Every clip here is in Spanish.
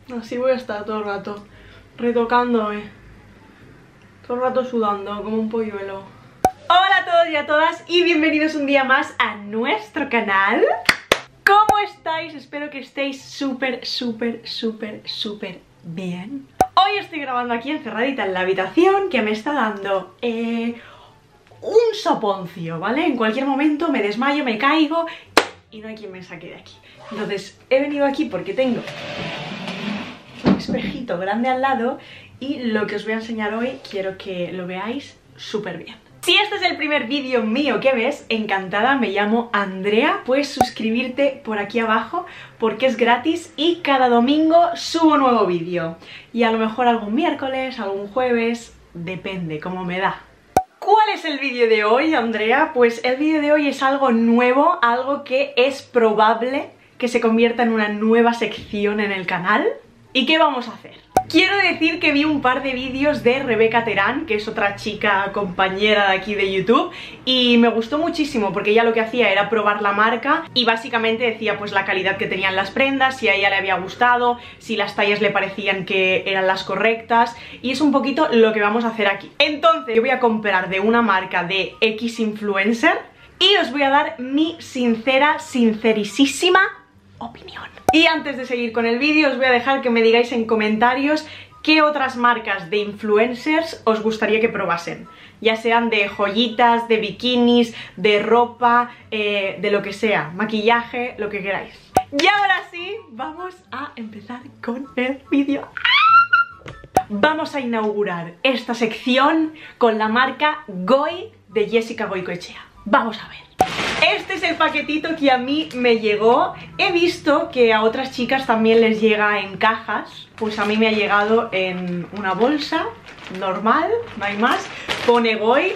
Así voy a estar todo el rato, retocándome. Todo el rato sudando, como un polluelo. Hola a todos y a todas y bienvenidos un día más a nuestro canal. ¿Cómo estáis? Espero que estéis súper bien. Hoy estoy grabando aquí encerradita en la habitación, que me está dando un soponcio, ¿vale? En cualquier momento me desmayo, me caigo y no hay quien me saque de aquí. Entonces he venido aquí porque tengo un espejito grande al lado y lo que os voy a enseñar hoy quiero que lo veáis súper bien. Si este es el primer vídeo mío que ves, encantada, me llamo Andrea, puedes suscribirte por aquí abajo porque es gratis y cada domingo subo nuevo vídeo. Y a lo mejor algún miércoles, algún jueves, depende, como me da. ¿Cuál es el vídeo de hoy, Andrea? Pues el vídeo de hoy es algo nuevo, algo que es probable que se convierta en una nueva sección en el canal. ¿Y qué vamos a hacer? Quiero decir que vi un par de vídeos de Rebeca Terán, que es otra chica compañera de aquí de YouTube, y me gustó muchísimo porque ella lo que hacía era probar la marca y básicamente decía pues la calidad que tenían las prendas, si a ella le había gustado, si las tallas le parecían que eran las correctas, y es un poquito lo que vamos a hacer aquí. Entonces yo voy a comprar de una marca de X influencer y os voy a dar mi sincerísima opinión. Y antes de seguir con el vídeo os voy a dejar que me digáis en comentarios qué otras marcas de influencers os gustaría que probasen, ya sean de joyitas, de bikinis, de ropa, de lo que sea, maquillaje, lo que queráis. Y ahora sí, vamos a empezar con el vídeo. Vamos a inaugurar esta sección con la marca Goi de Jessica Goicoechea. Vamos a ver. Este es el paquetito que a mí me llegó. He visto que a otras chicas también les llega en cajas. Pues a mí me ha llegado en una bolsa normal, no hay más. Pone Goi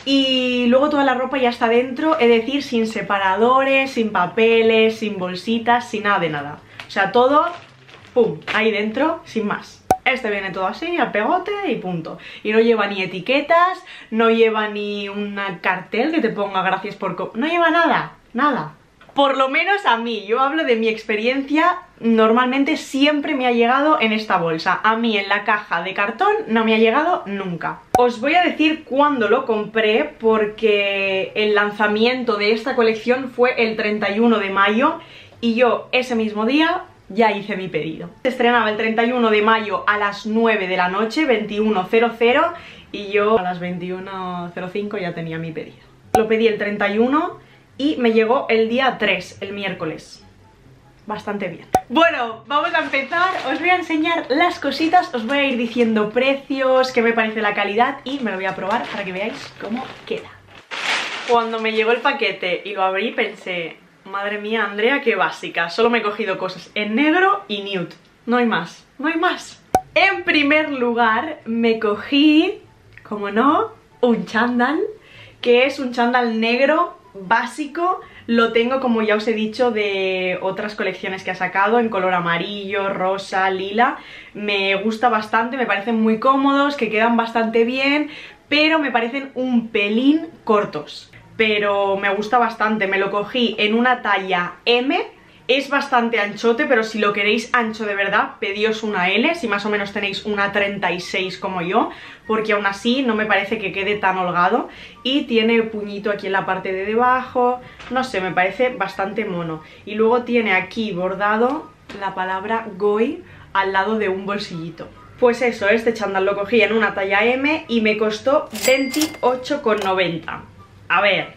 y luego toda la ropa ya está dentro. Es decir, sin separadores, sin papeles, sin bolsitas, sin nada de nada. O sea, todo, pum, ahí dentro, sin más. Este viene todo así, al pegote y punto. Y no lleva ni etiquetas, no lleva ni un cartel que te ponga gracias por... No lleva nada, nada. Por lo menos a mí, yo hablo de mi experiencia, normalmente siempre me ha llegado en esta bolsa. A mí en la caja de cartón no me ha llegado nunca. Os voy a decir cuándo lo compré porque el lanzamiento de esta colección fue el 31 de mayo y yo ese mismo día ya hice mi pedido. Se estrenaba el 31 de mayo a las 9 de la noche, 21:00, y yo a las 21:05 ya tenía mi pedido. Lo pedí el 31 y me llegó el día 3, el miércoles. Bastante bien. Bueno, vamos a empezar. Os voy a enseñar las cositas, os voy a ir diciendo precios, qué me parece la calidad y me lo voy a probar para que veáis cómo queda. Cuando me llegó el paquete y lo abrí pensé... Madre mía, Andrea, qué básica. Solo me he cogido cosas en negro y nude. No hay más, no hay más. En primer lugar, me cogí, como no, un chándal, que es un chándal negro básico. Lo tengo, como ya os he dicho, de otras colecciones que ha sacado, en color amarillo, rosa, lila. Me gusta bastante, me parecen muy cómodos, que quedan bastante bien, pero me parecen un pelín cortos. Pero me gusta bastante, me lo cogí en una talla M, es bastante anchote, pero si lo queréis ancho de verdad, pedíos una L, si más o menos tenéis una 36 como yo, porque aún así no me parece que quede tan holgado, y tiene puñito aquí en la parte de debajo, no sé, me parece bastante mono, y luego tiene aquí bordado la palabra Goi al lado de un bolsillito. Pues eso, este chándal lo cogí en una talla M y me costó 28,90. A ver,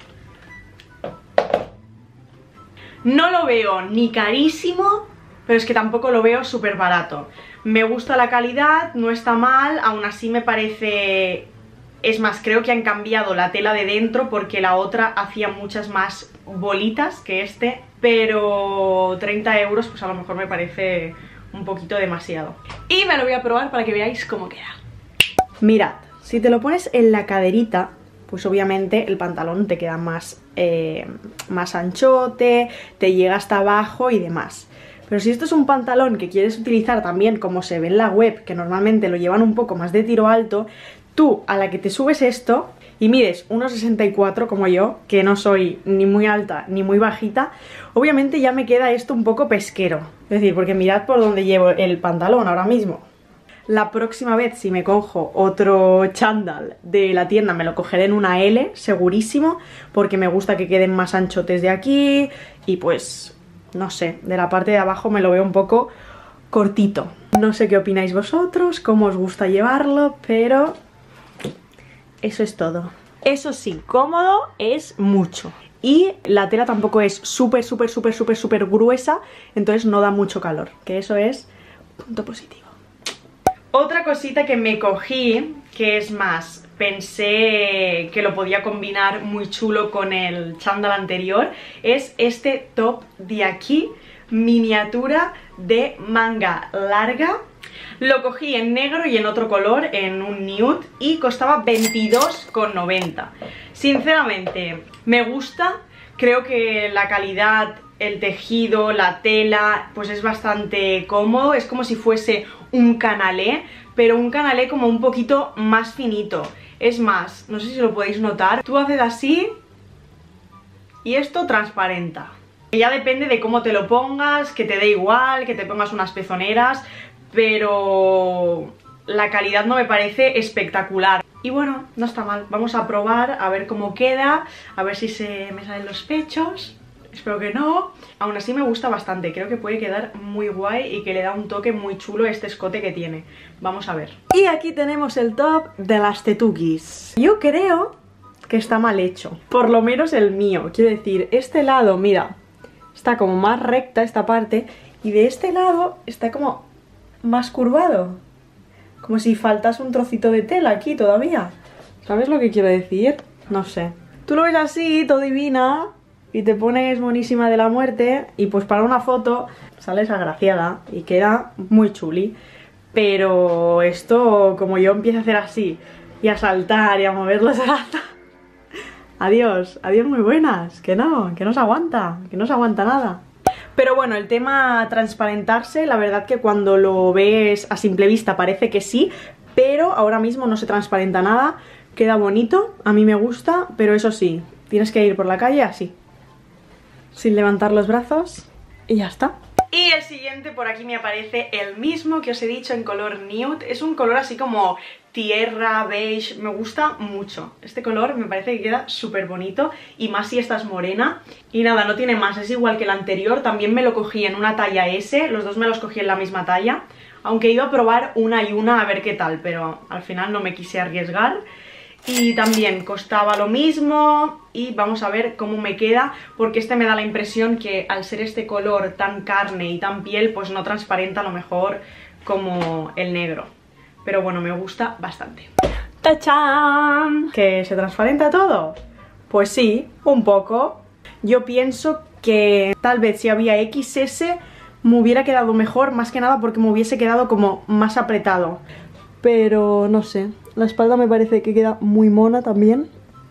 no lo veo ni carísimo, pero es que tampoco lo veo súper barato. Me gusta la calidad, no está mal, aún así me parece... Es más, creo que han cambiado la tela de dentro porque la otra hacía muchas más bolitas que este, pero 30 euros pues a lo mejor me parece un poquito demasiado. Y me lo voy a probar para que veáis cómo queda. Mirad, si te lo pones en la caderita... pues obviamente el pantalón te queda más anchote, te llega hasta abajo y demás. Pero si esto es un pantalón que quieres utilizar también como se ve en la web, que normalmente lo llevan un poco más de tiro alto, tú a la que te subes esto y mides 1,64 como yo, que no soy ni muy alta ni muy bajita, obviamente ya me queda esto un poco pesquero. Es decir, porque mirad por dónde llevo el pantalón ahora mismo. La próxima vez si me cojo otro chándal de la tienda me lo cogeré en una L, segurísimo, porque me gusta que queden más anchotes de aquí y pues, no sé, de la parte de abajo me lo veo un poco cortito. No sé qué opináis vosotros, cómo os gusta llevarlo, pero eso es todo. Eso sí, cómodo es mucho. Y la tela tampoco es súper gruesa, entonces no da mucho calor, que eso es punto positivo. Otra cosita que me cogí, que es más, pensé que lo podía combinar muy chulo con el chándal anterior, es este top de aquí, miniatura de manga larga. Lo cogí en negro y en otro color, en un nude, y costaba 22,90. Sinceramente, me gusta, creo que la calidad, el tejido, la tela, pues es bastante cómodo, es como si fuese un canalé, pero un canalé como un poquito más finito. Es más, no sé si lo podéis notar, tú haces así y esto transparenta. Ya depende de cómo te lo pongas, que te dé igual, que te pongas unas pezoneras, pero la calidad no me parece espectacular. Y bueno, no está mal, vamos a probar a ver cómo queda, a ver si se me salen los pechos. Espero que no. Aún así me gusta bastante, creo que puede quedar muy guay y que le da un toque muy chulo a este escote que tiene. Vamos a ver. Y aquí tenemos el top de las tetukis. Yo creo que está mal hecho, por lo menos el mío. Quiero decir, este lado, mira, está como más recta esta parte, y de este lado está como más curvado, como si faltase un trocito de tela aquí todavía. ¿Sabes lo que quiero decir? No sé. Tú lo ves así, todo divina, y te pones monísima de la muerte, y pues para una foto sales agraciada y queda muy chuli. Pero esto, como yo empiezo a hacer así y a saltar y a mover los brazos, adiós, adiós muy buenas, que no se aguanta, que no se aguanta nada. Pero bueno, el tema transparentarse, la verdad que cuando lo ves a simple vista parece que sí, pero ahora mismo no se transparenta nada, queda bonito, a mí me gusta, pero eso sí, tienes que ir por la calle así, sin levantar los brazos y ya está. Y el siguiente, por aquí me aparece el mismo que os he dicho en color nude. Es un color así como tierra, beige, me gusta mucho. Este color me parece que queda súper bonito, y más si estás morena. Y nada, no tiene más, es igual que el anterior. También me lo cogí en una talla S, los dos me los cogí en la misma talla. Aunque iba a probar una y una a ver qué tal, pero al final no me quise arriesgar. Y también costaba lo mismo, y vamos a ver cómo me queda, porque este me da la impresión que al ser este color tan carne y tan piel, pues no transparenta a lo mejor como el negro. Pero bueno, me gusta bastante. ¡Tachán! ¿Que se transparenta todo? Pues sí, un poco. Yo pienso que tal vez si había XS me hubiera quedado mejor, más que nada porque me hubiese quedado como más apretado. Pero no sé, la espalda me parece que queda muy mona también.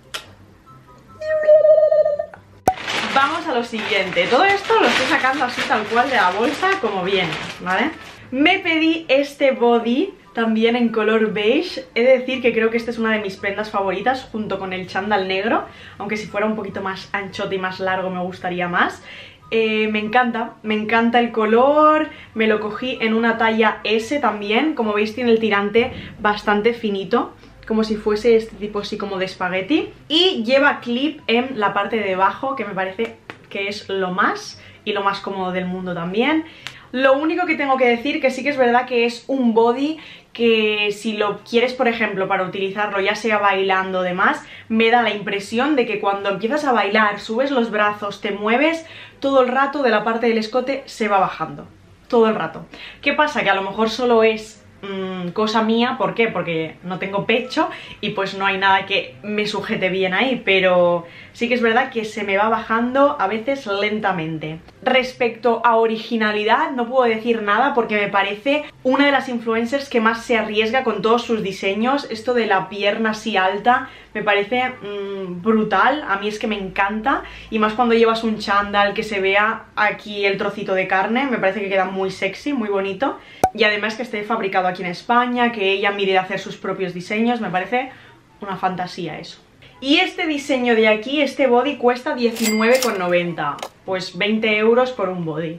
Vamos a lo siguiente. Todo esto lo estoy sacando así tal cual de la bolsa como viene, ¿vale? Me pedí este body también en color beige. He de decir que creo que esta es una de mis prendas favoritas junto con el chándal negro, aunque si fuera un poquito más anchote y más largo me gustaría más. Me encanta el color, me lo cogí en una talla S también, como veis tiene el tirante bastante finito, como si fuese este tipo así como de espagueti, y lleva clip en la parte de abajo, que me parece que es lo más, y lo más cómodo del mundo también. Lo único que tengo que decir que sí que es verdad que es un body que si lo quieres, por ejemplo, para utilizarlo ya sea bailando o demás, me da la impresión de que cuando empiezas a bailar, subes los brazos, te mueves, todo el rato de la parte del escote se va bajando, todo el rato. ¿Qué pasa? Que a lo mejor solo es cosa mía, ¿por qué? Porque no tengo pecho y pues no hay nada que me sujete bien ahí, pero sí que es verdad que se me va bajando a veces lentamente. Respecto a originalidad no puedo decir nada porque me parece una de las influencers que más se arriesga con todos sus diseños. Esto de la pierna así alta me parece brutal, a mí es que me encanta, y más cuando llevas un chándal que se vea aquí el trocito de carne, me parece que queda muy sexy, muy bonito. Y además que esté fabricado aquí en España, que ella mire de hacer sus propios diseños, me parece una fantasía eso. Y este diseño de aquí, este body, cuesta 19,90. Pues 20 euros por un body.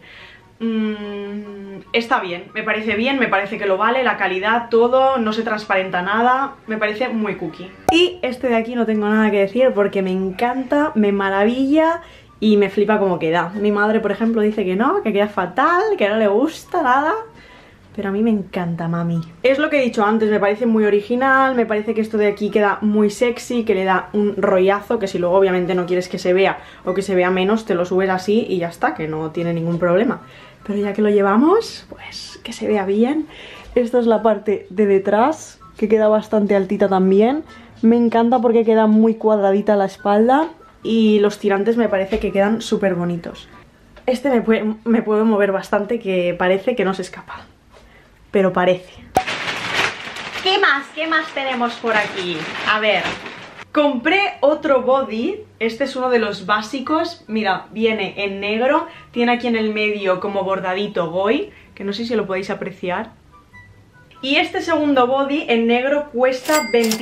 Está bien, me parece que lo vale, la calidad, todo, no se transparenta nada, me parece muy cookie. Y este de aquí no tengo nada que decir porque me encanta, me maravilla y me flipa cómo queda. Mi madre, por ejemplo, dice que no, que queda fatal, que no le gusta nada. Pero a mí me encanta, mami. Es lo que he dicho antes, me parece muy original, me parece que esto de aquí queda muy sexy, que le da un rollazo, que si luego obviamente no quieres que se vea o que se vea menos, te lo subes así y ya está, que no tiene ningún problema. Pero ya que lo llevamos, pues que se vea bien. Esta es la parte de detrás, que queda bastante altita también. Me encanta porque queda muy cuadradita la espalda y los tirantes me parece que quedan súper bonitos. Este me puedo mover bastante, que parece que no se escapa. Pero parece. ¿Qué más? ¿Qué más tenemos por aquí? A ver, compré otro body. Este es uno de los básicos. Mira, viene en negro. Tiene aquí en el medio como bordadito Goy, que no sé si lo podéis apreciar. Y este segundo body en negro cuesta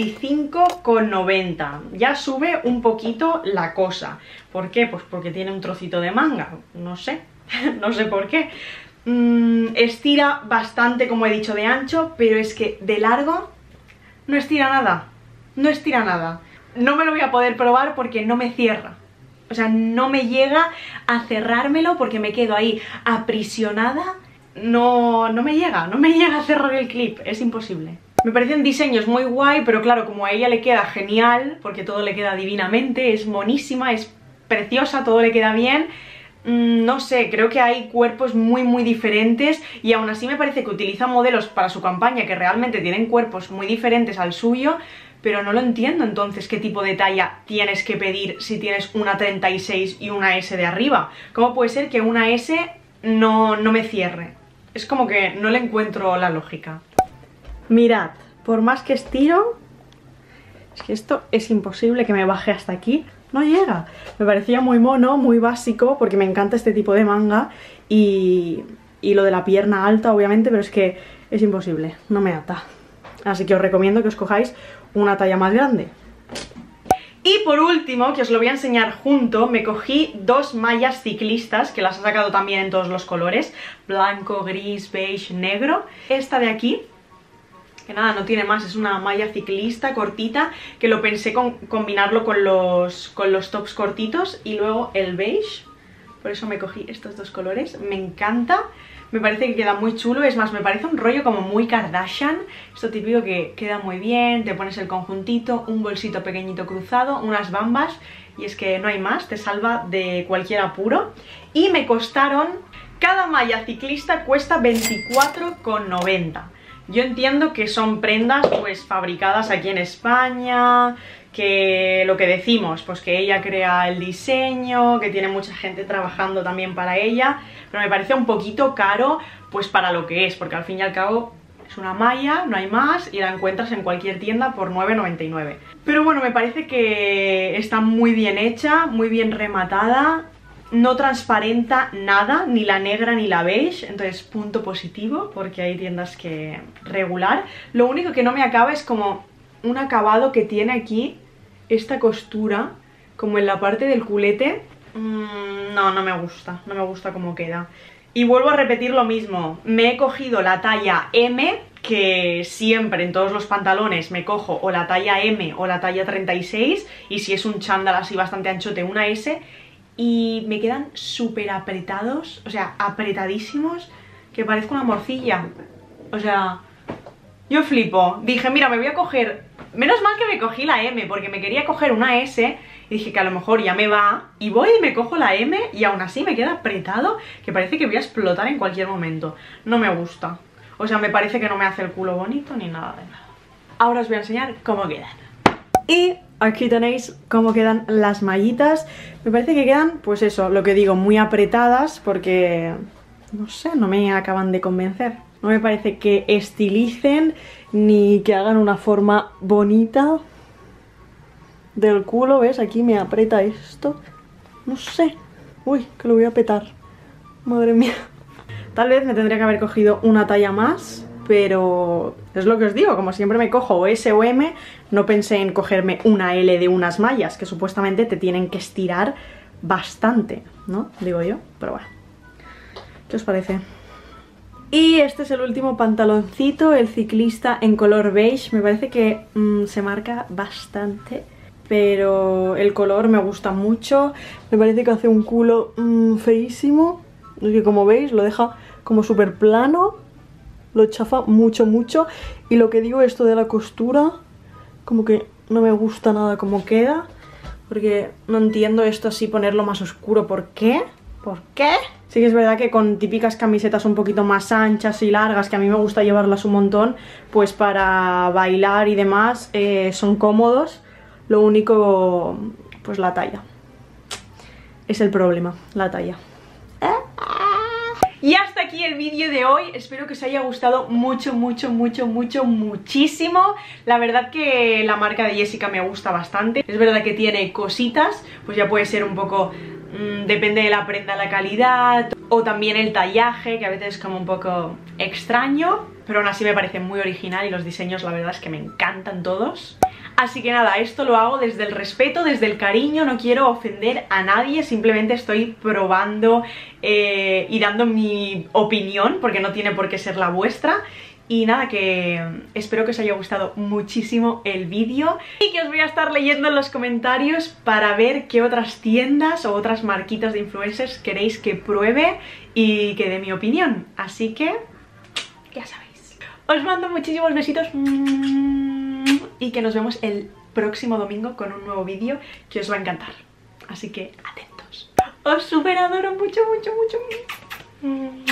25,90. Ya sube un poquito la cosa. ¿Por qué? Pues porque tiene un trocito de manga. No sé, no sé por qué. Estira bastante, como he dicho, de ancho, pero es que de largo no estira nada. No estira nada. No me lo voy a poder probar porque no me cierra. O sea, no me llega a cerrármelo porque me quedo ahí aprisionada. No me llega a cerrar el clip. Es imposible. Me parecen diseños muy guay, pero claro, como a ella le queda genial, porque todo le queda divinamente, es monísima, es preciosa, todo le queda bien. No sé, creo que hay cuerpos muy diferentes y aún así me parece que utiliza modelos para su campaña que realmente tienen cuerpos muy diferentes al suyo, pero no lo entiendo entonces qué tipo de talla tienes que pedir si tienes una 36 y una S de arriba. ¿Cómo puede ser que una S no me cierre? Es como que no le encuentro la lógica. Mirad, por más que estiro, es que esto es imposible que me baje hasta aquí. No llega. Me parecía muy mono, muy básico, porque me encanta este tipo de manga y lo de la pierna alta, obviamente, pero es que es imposible, no me ata. Así que os recomiendo que os cojáis una talla más grande. Y por último, que os lo voy a enseñar junto, me cogí dos mallas ciclistas, que las he sacado también en todos los colores, blanco, gris, beige, negro. Esta de aquí, que nada, no tiene más, es una malla ciclista cortita, que lo pensé combinarlo con los tops cortitos, y luego el beige, por eso me cogí estos dos colores. Me encanta, me parece que queda muy chulo, es más, me parece un rollo como muy Kardashian, esto típico que queda muy bien, te pones el conjuntito, un bolsito pequeñito cruzado, unas bambas, y es que no hay más, te salva de cualquier apuro. Y me costaron, cada malla ciclista cuesta 24,90. Yo entiendo que son prendas pues fabricadas aquí en España, que lo que decimos, pues que ella crea el diseño, que tiene mucha gente trabajando también para ella, pero me parece un poquito caro pues para lo que es, porque al fin y al cabo es una malla, no hay más, y la encuentras en cualquier tienda por 9,99. Pero bueno, me parece que está muy bien hecha, muy bien rematada. No transparenta nada, ni la negra ni la beige, entonces punto positivo, porque hay tiendas que regular. Lo único que no me acaba es como un acabado que tiene aquí, esta costura, como en la parte del culete. No me gusta cómo queda. Y vuelvo a repetir lo mismo, me he cogido la talla M, que siempre en todos los pantalones me cojo o la talla M o la talla 36, y si es un chándal así bastante anchote, una S, y me quedan súper apretados, o sea, apretadísimos, que parezco una morcilla. O sea, yo flipo. Dije, mira, me voy a coger... Menos mal que me cogí la M, porque me quería coger una S y dije que a lo mejor ya me va, y voy y me cojo la M y aún así me queda apretado, que parece que voy a explotar en cualquier momento. No me gusta. O sea, me parece que no me hace el culo bonito ni nada de nada. Ahora os voy a enseñar cómo quedan. Y aquí tenéis cómo quedan las mallitas. Me parece que quedan, pues eso, lo que digo, muy apretadas, porque, no sé, no me acaban de convencer. No me parece que estilicen ni que hagan una forma bonita del culo, ¿ves? Aquí me aprieta esto. No sé. Uy, que lo voy a petar. Madre mía. Tal vez me tendría que haber cogido una talla más, pero es lo que os digo, como siempre me cojo o S o M, no pensé en cogerme una L de unas mallas, que supuestamente te tienen que estirar bastante, ¿no? Digo yo, pero bueno. ¿Qué os parece? Y este es el último pantaloncito, el ciclista en color beige. Me parece que se marca bastante, pero el color me gusta mucho. Me parece que hace un culo feísimo. Es que como veis lo deja como súper plano, lo chafa mucho, mucho. Y lo que digo, esto de la costura, como que no me gusta nada como queda, porque no entiendo esto así, ponerlo más oscuro. ¿Por qué? ¿Por qué? Sí que es verdad que con típicas camisetas un poquito más anchas y largas, que a mí me gusta llevarlas un montón, pues para bailar y demás son cómodos. Lo único, pues la talla. Es el problema, la talla. Y hasta aquí el vídeo de hoy, espero que os haya gustado mucho, mucho, mucho, mucho, muchísimo. La verdad que la marca de Jessica me gusta bastante. Es verdad que tiene cositas, pues ya puede ser un poco, depende de la prenda, la calidad, o también el tallaje, que a veces es como un poco extraño, pero aún así me parece muy original y los diseños la verdad es que me encantan todos. Así que nada, esto lo hago desde el respeto, desde el cariño, no quiero ofender a nadie, simplemente estoy probando y dando mi opinión, porque no tiene por qué ser la vuestra. Y nada, que espero que os haya gustado muchísimo el vídeo y que os voy a estar leyendo en los comentarios para ver qué otras tiendas o otras marquitas de influencers queréis que pruebe y que dé mi opinión. Así que, ya sabéis. Os mando muchísimos besitos y que nos vemos el próximo domingo con un nuevo vídeo que os va a encantar. Así que atentos. Os súper adoro mucho, mucho, mucho.